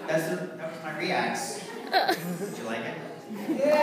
That was my reacts. Did you like it? Yeah.